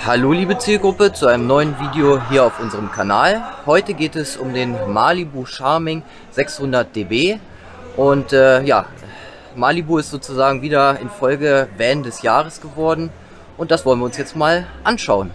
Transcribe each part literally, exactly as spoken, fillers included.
Hallo liebe Zielgruppe zu einem neuen Video hier auf unserem Kanal. Heute geht es um den Malibu Charming sechshundert D B und äh, ja, Malibu ist sozusagen wieder in Folge Van des Jahres geworden und das wollen wir uns jetzt mal anschauen.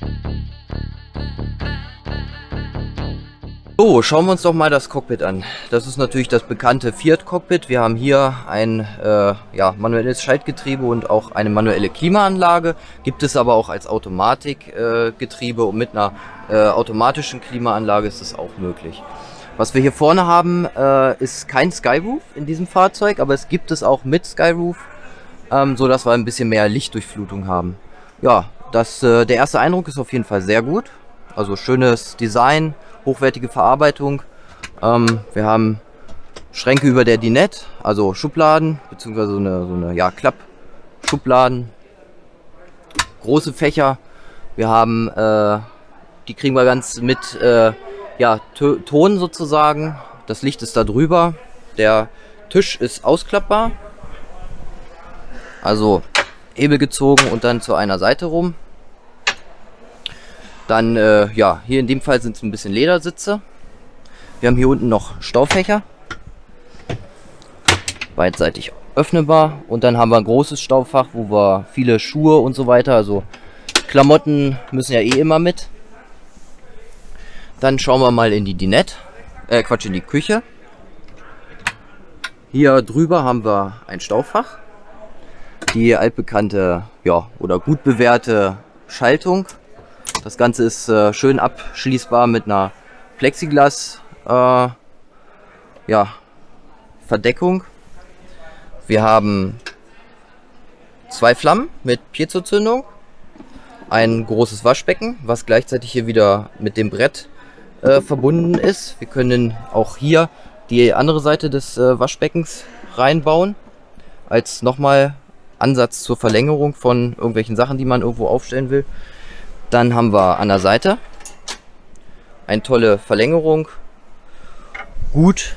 So, schauen wir uns doch mal das Cockpit an. Das ist natürlich das bekannte Fiat Cockpit. Wir haben hier ein äh, ja, manuelles Schaltgetriebe und auch eine manuelle Klimaanlage. Gibt es aber auch als Automatikgetriebe äh, und mit einer äh, automatischen Klimaanlage ist es auch möglich. Was wir hier vorne haben, äh, ist kein Skyroof in diesem Fahrzeug, aber es gibt es auch mit Skyroof, ähm, so dass wir ein bisschen mehr Lichtdurchflutung haben. Ja, das, äh, der erste Eindruck ist auf jeden Fall sehr gut. Also schönes Design, hochwertige Verarbeitung. Ähm, wir haben Schränke über der Dinette, also Schubladen, beziehungsweise so eine, so eine ja, Klappschubladen. Große Fächer. Wir haben, äh, die kriegen wir ganz mit äh, ja, Ton sozusagen. Das Licht ist da drüber. Der Tisch ist ausklappbar. Also Hebel gezogen und dann zu einer Seite rum. Dann, äh, ja, hier in dem Fall sind es ein bisschen Ledersitze. Wir haben hier unten noch Staufächer. Beidseitig öffnbar. Und dann haben wir ein großes Staufach, wo wir viele Schuhe und so weiter, also Klamotten müssen ja eh immer mit. Dann schauen wir mal in die Dinette, äh, Quatsch, in die Küche. Hier drüber haben wir ein Staufach. Die altbekannte, ja, oder gut bewährte Schaltung. Das Ganze ist äh, schön abschließbar mit einer Plexiglas äh, ja, Verdeckung. Wir haben zwei Flammen mit Piezozündung, ein großes Waschbecken, was gleichzeitig hier wieder mit dem Brett äh, verbunden ist. Wir können auch hier die andere Seite des äh, Waschbeckens reinbauen, als nochmal Ansatz zur Verlängerung von irgendwelchen Sachen, die man irgendwo aufstellen will. Dann haben wir an der Seite eine tolle Verlängerung, gut,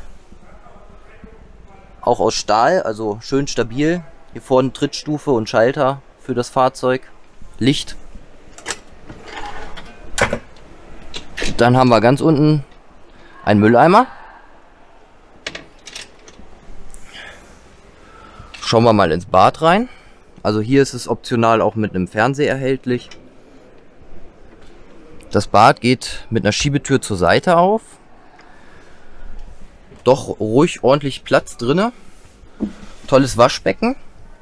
auch aus Stahl, also schön stabil. Hier vorne Trittstufe und Schalter für das Fahrzeug, Licht. Dann haben wir ganz unten einen Mülleimer. Schauen wir mal ins Bad rein. Also hier ist es optional auch mit einem Fernseher erhältlich. Das Bad geht mit einer Schiebetür zur Seite auf. Doch ruhig ordentlich Platz drinne. Tolles Waschbecken.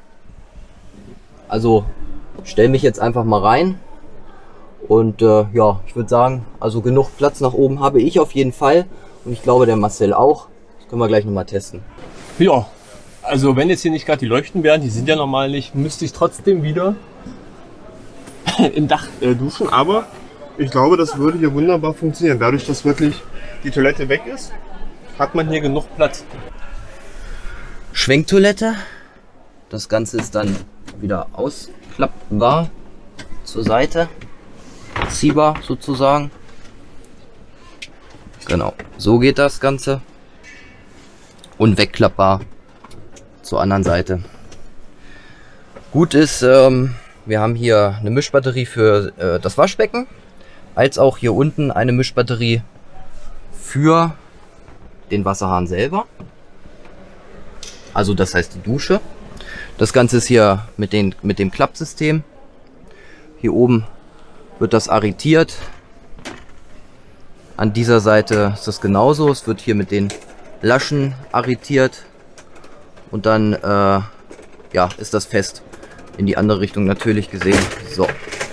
Also stelle mich jetzt einfach mal rein. Und äh, ja, ich würde sagen, also genug Platz nach oben habe ich auf jeden Fall. Und ich glaube der Marcel auch. Das können wir gleich nochmal testen. Ja, also wenn jetzt hier nicht gerade die Leuchten wären, die sind ja normal nicht, müsste ich trotzdem wieder im Dach äh, duschen. Aber ich glaube, das würde hier wunderbar funktionieren. Dadurch, dass wirklich die Toilette weg ist, hat man hier genug Platz. Schwenktoilette. Das Ganze ist dann wieder ausklappbar zur Seite. Ziehbar sozusagen. Genau, so geht das Ganze. Und wegklappbar zur anderen Seite. Gut ist, ähm, wir haben hier eine Mischbatterie für äh, das Waschbecken. Als auch hier unten eine Mischbatterie für den Wasserhahn selber. Also das heißt die Dusche. Das Ganze ist hier mit, den, mit dem Klappsystem. Hier oben wird das arretiert. An dieser Seite ist das genauso. Es wird hier mit den Laschen arretiert. Und dann äh, ja, ist das fest in die andere Richtung natürlich gesehen. So.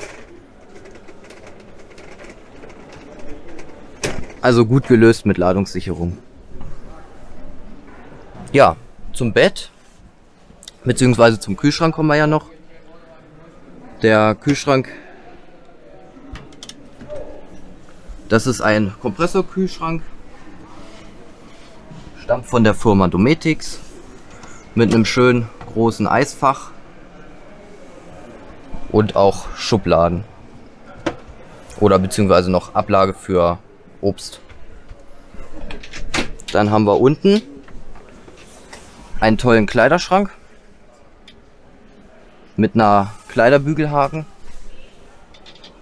Also gut gelöst mit Ladungssicherung. Ja, zum Bett, beziehungsweise zum Kühlschrank kommen wir ja noch. Der Kühlschrank, das ist ein Kompressorkühlschrank. Stammt von der Firma Dometix. Mit einem schönen großen Eisfach. Und auch Schubladen. Oder beziehungsweise noch Ablage für Obst. Dann haben wir unten einen tollen Kleiderschrank mit einer Kleiderbügelhaken.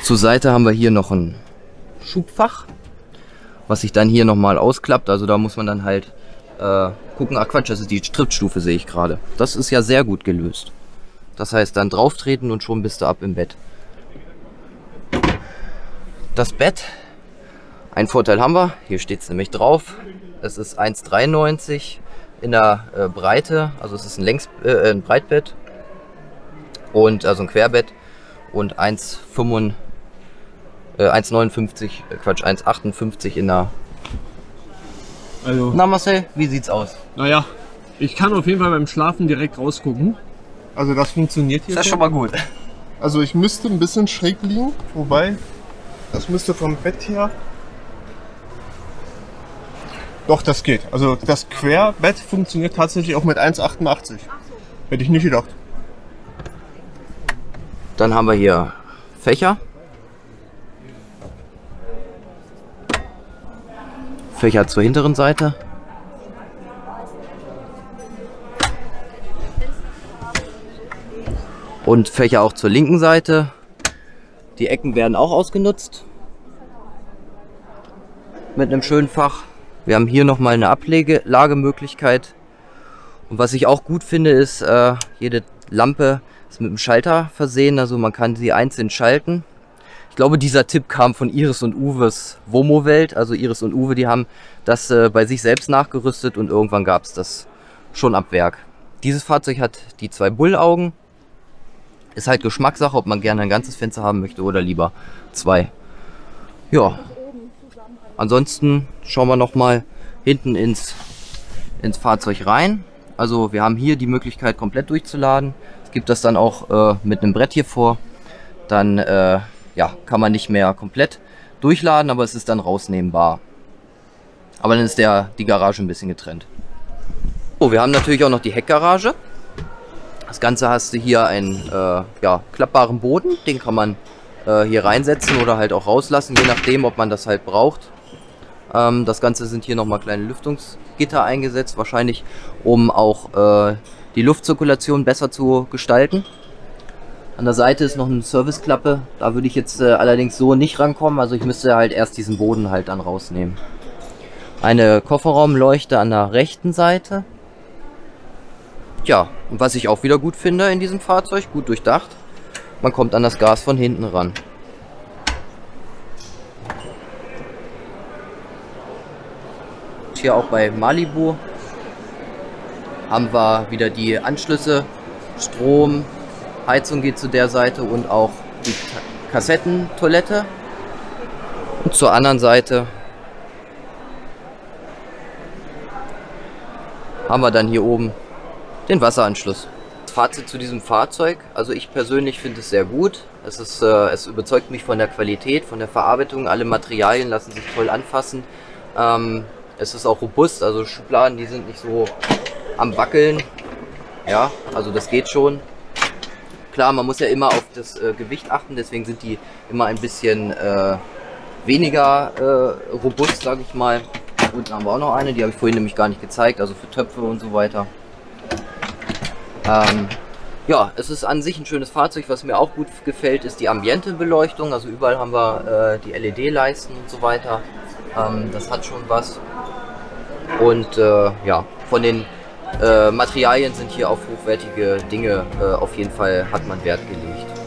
Zur Seite haben wir hier noch ein Schubfach, was sich dann hier nochmal ausklappt. Also da muss man dann halt äh, gucken. Ach Quatsch, das ist die Trittstufe, sehe ich gerade. Das ist ja sehr gut gelöst. Das heißt, dann drauf treten und schon bist du ab im Bett. Das Bett, einen Vorteil haben wir. Hier steht es nämlich drauf. Es ist eins Komma dreiundneunzig in der äh, Breite. Also es ist ein, Längs äh, ein Breitbett. Und also ein Querbett. Und eins Komma neunundfünfzig, Quatsch, eins Komma achtundfünfzig in der... Also, na Marcel, wie sieht's aus? Naja, ich kann auf jeden Fall beim Schlafen direkt rausgucken. Also das funktioniert hier. Das ist schon mal gut. Also ich müsste ein bisschen schräg liegen, wobei das müsste vom Bett her... Doch, das geht. Also das Querbett funktioniert tatsächlich auch mit eins Komma achtundachtzig. Hätte ich nicht gedacht. Dann haben wir hier Fächer. Fächer zur hinteren Seite. Und Fächer auch zur linken Seite. Die Ecken werden auch ausgenutzt. Mit einem schönen Fach. Wir haben hier nochmal eine Ablagemöglichkeit. Und was ich auch gut finde, ist, äh, jede Lampe ist mit einem Schalter versehen. Also man kann sie einzeln schalten. Ich glaube, dieser Tipp kam von Iris und Uwes Womo-Welt. Also Iris und Uwe, die haben das äh, bei sich selbst nachgerüstet und irgendwann gab es das schon ab Werk. Dieses Fahrzeug hat die zwei Bullaugen. Ist halt Geschmackssache, ob man gerne ein ganzes Fenster haben möchte oder lieber zwei. Ja. Ansonsten schauen wir noch mal hinten ins, ins Fahrzeug rein. Also wir haben hier die Möglichkeit komplett durchzuladen. Es gibt das dann auch äh, mit einem Brett hier vor. Dann äh, ja, kann man nicht mehr komplett durchladen, aber es ist dann rausnehmbar. Aber dann ist der, die Garage ein bisschen getrennt. So, wir haben natürlich auch noch die Heckgarage. Das Ganze hast du hier einen äh, ja, klappbaren Boden. Den kann man äh, hier reinsetzen oder halt auch rauslassen, je nachdem, ob man das halt braucht. Ähm, das Ganze sind hier nochmal kleine Lüftungsgitter eingesetzt, wahrscheinlich um auch äh, die Luftzirkulation besser zu gestalten. An der Seite ist noch eine Serviceklappe, da würde ich jetzt äh, allerdings so nicht rankommen, also ich müsste halt erst diesen Boden halt dann rausnehmen. Eine Kofferraumleuchte an der rechten Seite. Ja, und was ich auch wieder gut finde in diesem Fahrzeug, gut durchdacht, man kommt an das Gas von hinten ran. Hier auch bei Malibu haben wir wieder die Anschlüsse, Strom, Heizung geht zu der Seite und auch die Kassettentoilette. Und zur anderen Seite haben wir dann hier oben den Wasseranschluss. Das Fazit zu diesem Fahrzeug, also ich persönlich finde es sehr gut. Es, ist, äh, es überzeugt mich von der Qualität, von der Verarbeitung. Alle Materialien lassen sich toll anfassen. Ähm, es ist auch robust, also Schubladen, die sind nicht so am Wackeln. Ja, also das geht schon. Klar, man muss ja immer auf das äh, Gewicht achten, deswegen sind die immer ein bisschen äh, weniger äh, robust, sage ich mal. Unten haben wir auch noch eine, die habe ich vorhin nämlich gar nicht gezeigt, also für Töpfe und so weiter. Ähm, ja, es ist an sich ein schönes Fahrzeug. Was mir auch gut gefällt, ist die Ambientebeleuchtung. Also überall haben wir äh, die L E D-Leisten und so weiter. Ähm, das hat schon was. Und äh, ja, von den äh, Materialien sind hier auf hochwertige Dinge äh, auf jeden Fall hat man Wert gelegt.